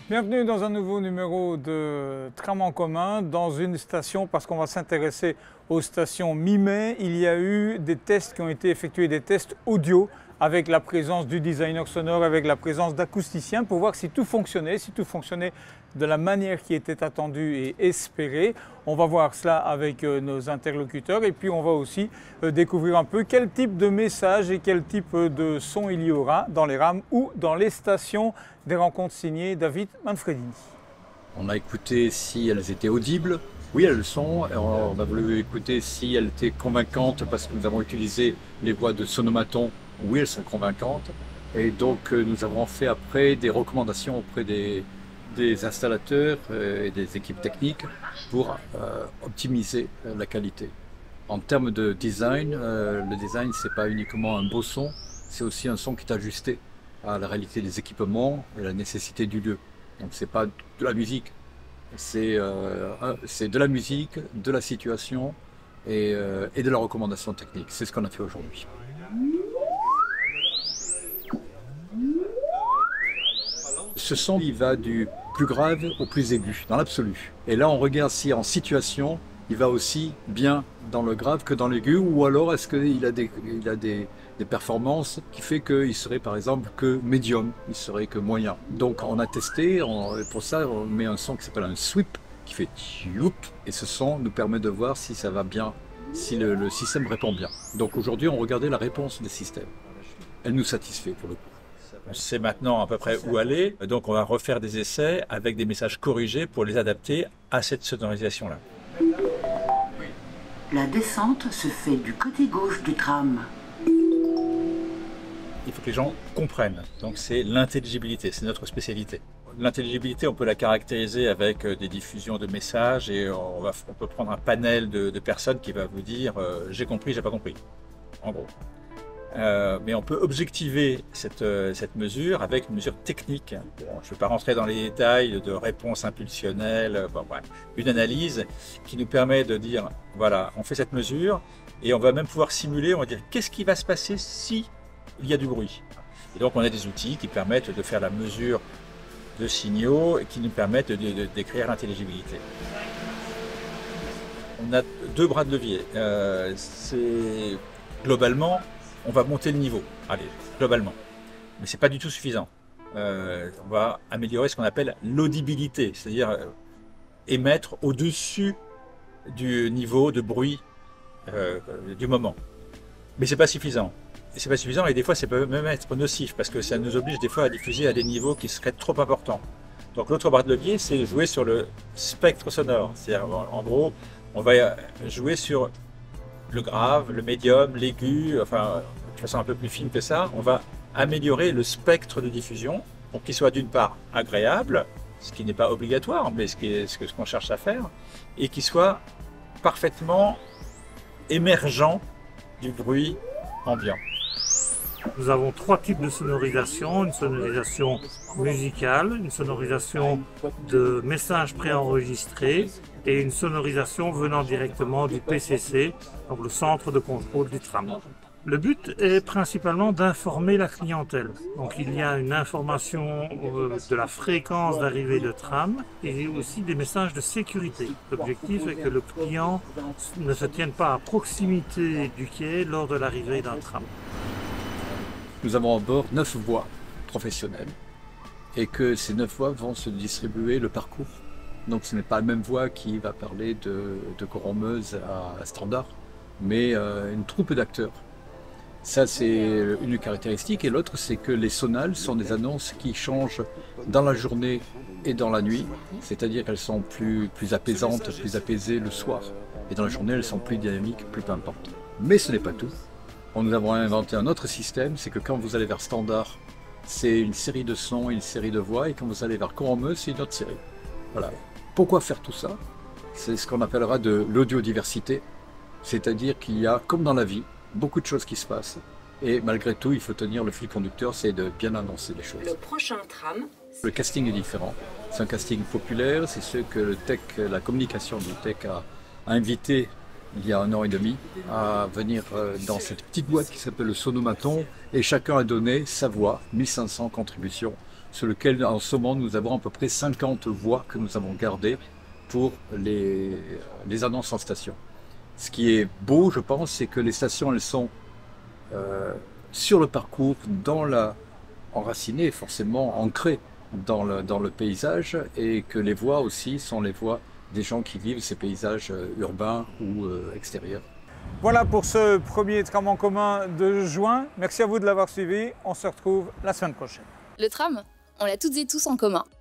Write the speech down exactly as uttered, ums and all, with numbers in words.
Bienvenue dans un nouveau numéro de Tram en commun, dans une station, parce qu'on va s'intéresser aux stations mi-mai. Il y a eu des tests qui ont été effectués, des tests audio, avec la présence du designer sonore, avec la présence d'acousticiens, pour voir si tout fonctionnait, si tout fonctionnait de la manière qui était attendue et espérée. On va voir cela avec nos interlocuteurs et puis on va aussi découvrir un peu quel type de message et quel type de son il y aura dans les rames ou dans les stations des rencontres signées David Manfredini. On a écouté si elles étaient audibles. Oui, elles le sont. On a voulu écouter si elles étaient convaincantes parce que nous avons utilisé les voix de Sonomaton. Oui, elles sont convaincantes. Et donc, nous avons fait après des recommandations auprès des, des installateurs et des équipes techniques pour euh, optimiser la qualité. En termes de design, euh, le design, c'est pas uniquement un beau son, c'est aussi un son qui est ajusté à la réalité des équipements et la nécessité du lieu. Donc, c'est pas de la musique, c'est euh, c'est de la musique, de la situation et, euh, et de la recommandation technique. C'est ce qu'on a fait aujourd'hui. Ce son, il va du plus grave au plus aigu, dans l'absolu. Et là, on regarde si en situation, il va aussi bien dans le grave que dans l'aigu, ou alors est-ce qu'il a, des, il a des, des performances qui fait qu'il serait par exemple que médium, il serait que moyen. Donc on a testé, on, pour ça on met un son qui s'appelle un sweep, qui fait youp, et ce son nous permet de voir si ça va bien, si le, le système répond bien. Donc aujourd'hui on regardait la réponse des systèmes. Elle nous satisfait pour le coup. On sait maintenant à peu près où aller, donc on va refaire des essais avec des messages corrigés pour les adapter à cette sonorisation-là. La descente se fait du côté gauche du tram. Il faut que les gens comprennent, donc c'est l'intelligibilité, c'est notre spécialité. L'intelligibilité, on peut la caractériser avec des diffusions de messages et on, va, on peut prendre un panel de, de personnes qui va vous dire euh, « j'ai compris, j'ai pas compris », en gros. Euh, mais on peut objectiver cette, euh, cette mesure avec une mesure technique. Bon, je ne vais pas rentrer dans les détails de réponse impulsionnelle, bon, bref, une analyse qui nous permet de dire, voilà, on fait cette mesure et on va même pouvoir simuler, on va dire, qu'est-ce qui va se passer si il y a du bruit. Et donc on a des outils qui permettent de faire la mesure de signaux et qui nous permettent de, de, de décrire l'intelligibilité. On a deux bras de levier. Euh, c'est globalement, on va monter le niveau, allez, globalement. Mais ce n'est pas du tout suffisant. Euh, on va améliorer ce qu'on appelle l'audibilité, c'est-à-dire euh, émettre au-dessus du niveau de bruit euh, du moment. Mais ce n'est pas suffisant. Et c'est pas suffisant et des fois, ça peut même être nocif parce que ça nous oblige des fois à diffuser à des niveaux qui seraient trop importants. Donc l'autre bras de levier, c'est jouer sur le spectre sonore. C'est-à-dire, en gros, on va jouer sur le grave, le médium, l'aigu, enfin, de façon un peu plus fine que ça, on va améliorer le spectre de diffusion pour qu'il soit d'une part agréable, ce qui n'est pas obligatoire, mais ce, qui est, ce que ce qu'on cherche à faire, et qu'il soit parfaitement émergent du bruit ambiant. Nous avons trois types de sonorisation, une sonorisation musicale, une sonorisation de messages préenregistrés et une sonorisation venant directement du P C C, donc le centre de contrôle du tram. Le but est principalement d'informer la clientèle. Donc il y a une information de la fréquence d'arrivée de tram et aussi des messages de sécurité. L'objectif est que le client ne se tienne pas à proximité du quai lors de l'arrivée d'un tram. Nous avons à bord neuf voix professionnelles et que ces neuf voix vont se distribuer le parcours. Donc ce n'est pas la même voix qui va parler de, de Coron-Meuse à, à Standard, mais euh, une troupe d'acteurs. Ça c'est une caractéristique et l'autre c'est que les sonales sont des annonces qui changent dans la journée et dans la nuit, c'est-à-dire qu'elles sont plus, plus apaisantes, plus apaisées le soir et dans la journée elles sont plus dynamiques, plus pimpantes. Mais ce n'est pas tout. Nous avons inventé un autre système, c'est que quand vous allez vers Standard, c'est une série de sons, une série de voix, et quand vous allez vers Coron-Meuse, c'est une autre série. Voilà. Pourquoi faire tout ça? C'est ce qu'on appellera de l'audiodiversité, c'est-à-dire qu'il y a, comme dans la vie, beaucoup de choses qui se passent, et malgré tout, il faut tenir le fil conducteur, c'est de bien annoncer les choses. Le prochain tram. Le casting est différent. C'est un casting populaire, c'est ce que le tech, la communication du tech a, a invité il y a un an et demi, à venir dans cette petite boîte qui s'appelle le Sonomaton, et chacun a donné sa voix, mille cinq cents contributions sur lequel en ce moment nous avons à peu près cinquante voies que nous avons gardées pour les, les annonces en station. Ce qui est beau, je pense, c'est que les stations, elles sont euh, sur le parcours, dans la, enracinées, forcément ancrées dans le, dans le paysage, et que les voies aussi sont les voies des gens qui vivent ces paysages urbains ou euh, extérieurs. Voilà pour ce premier tram en commun de juin. Merci à vous de l'avoir suivi. On se retrouve la semaine prochaine. Le tram, on l'a toutes et tous en commun.